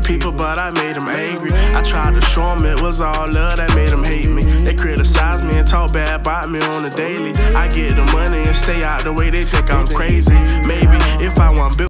people, but I made them angry. I tried to show them it was all love that made them hate me. They criticize me and talk bad about me on the daily. I get the money and stay out the way, they think I'm crazy. Maybe if I want